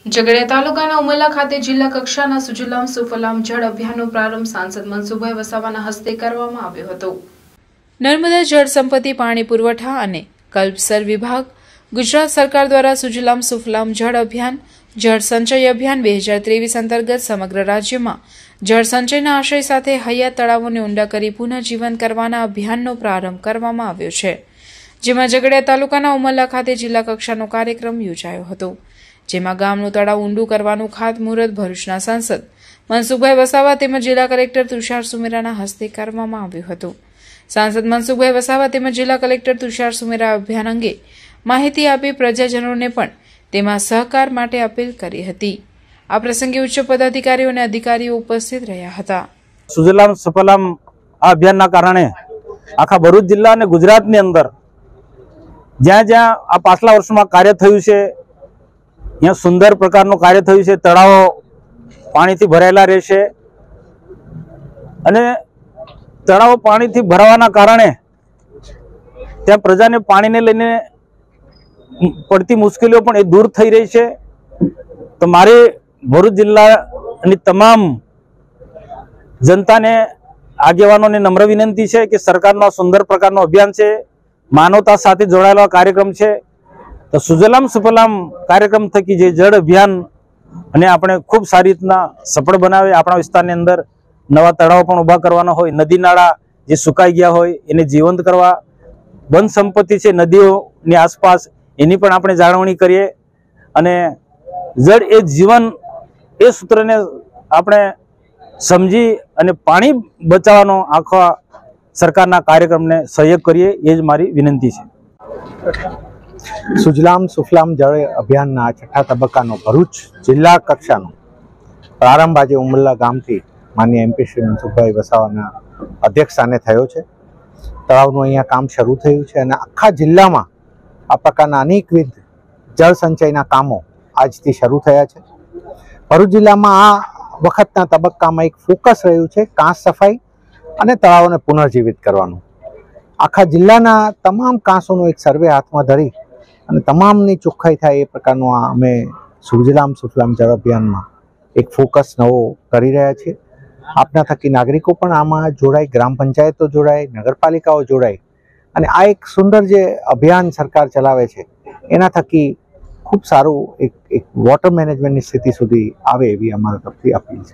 ઝઘડિયા તાલુકાના ઉમરલા ખાતે જિલ્લા કક્ષાના સુજલામ સુફલામ જળ અભિયાનનો પ્રારંભ સાંસદ મનસુખભાઈ વસાવાના હસ્તે કરવામાં આવ્યો હતો। નર્મદા જળ સંપત્તિ પાણી પુરવઠા અને કલ્પસર વિભાગ ગુજરાત સરકાર દ્વારા સુજલામ સુફલામ જળ અભિયાન જળ સંચય અભિયાન 2023 અંતર્ગત સમગ્ર રાજ્યમાં જળ સંચયના આશય સાથે હયાત તળાવોને ઊંડા કરી પુનઃજીવન કરવાના અભિયાનનો પ્રારંભ કરવામાં આવ્યો છે, જેમાં ઝઘડિયા તાલુકાના ઉમરલા ખાતે જિલ્લા કક્ષાનો કાર્યક્રમ યોજાયો હતો, જેમાં ગામનું તળાવ ઊંડું કરવાનું ખાતમુહૂર્ત ભરૂચના સાંસદ મનસુખભાઈ વસાવા તેમજ જિલ્લા કલેક્ટર તુષાર સુમેરાના હસ્તે કરવામાં આવ્યું હતું। સાંસદ મનસુખભાઈ વસાવા તેમજ જિલ્લા કલેક્ટર તુષાર સુમેરા અભિયાન અંગે માહિતી આપી પ્રજાજનોને પણ તેમાં સહકાર માટે અપીલ કરી હતી। આ પ્રસંગે ઉચ્ચ પદાધિકારીઓ અને અધિકારીઓ ઉપસ્થિત રહ્યા હતા। સુજલામ સુફલામ આ અભિયાનના કારણે આખા ભરૂચ જિલ્લા અને ગુજરાતની અંદર જ્યાં જ્યાં આ પાછલા વર્ષોમાં કાર્ય થયું છે, यहाँ सुंदर प्रकार कार्य थयुं छे। तळाव पानी थी भरायेला रहेशे अने तळाव पानी थी भरावाना कारणे त्यां प्रजाने पानी ने लईने पड़ती मुश्केलीओ पण ए दूर थई रही छे। तो मारे भरूच जिल्लानी तमाम जनताने आगेवानोने नम्र विनंती छे के सरकारनो आ सुंदर प्रकारनो अभियान छे, मानवता साथे जोड़ायेलो कार्यक्रम छे। तो सुजलाम सुफलाम कार्यक्रम थकी जे जल अभियान अने आपणे खूब सारी रीतना सफल बनावे, आपणा विस्तारनी अंदर नवा तळाव पण उभा करवाना होय, नदी नाळा जे सुकाई गया होय एने जीवंत करवा, वन संपत्ति छे नदीओनी आसपास एनी पण आपणे जाळवणी करीए अने जल ए जीवन ए सूत्रने आपणे समजी अने पाणी बचावવાનો आखा सरकारना कार्यक्रमने सहयोग करीए ए ज मारी विनंती छे। सुजलाम सुफलाम जल अभियान छठा तबक्कानो भरूच जिला कक्षानो प्रारंभ आज उमरला गामथी माननीय एमपी श्री मनसुखभाई वसावाना अध्यक्षस्थाने थयो छे। तळावनुं अहींया काम शरू थयुं छे अने आखा जिल्लामां आ प्रकारना अनेकविध जल संचयना कामो आजथी शरू थया छे। भरूच जिल्लामां आ वखतना तबक्कामां एक फोकस रह्युं छे कांस सफाई अने तळावोने पुनर्जीवित करवानुं। आखा जिल्लाना तमाम कांसोनो एक सर्वे हाथमां धरी અને તમામની ચોખ્ખાઈ થાય એ પ્રકારનું અમે સુજલામ સુફલામ જળ અભિયાનમાં એક ફોકસ નવો કરી રહ્યા છીએ। આપના થકી નાગરિકો પણ આમાં જોડાય, ગ્રામ પંચાયતો જોડાય, નગરપાલિકાઓ જોડાય અને આ એક સુંદર જે અભિયાન સરકાર ચલાવે છે એના થકી ખૂબ સારું એક વોટર મેનેજમેન્ટની સ્થિતિ સુધી આવે એવી અમારા તરફથી અપીલ છે।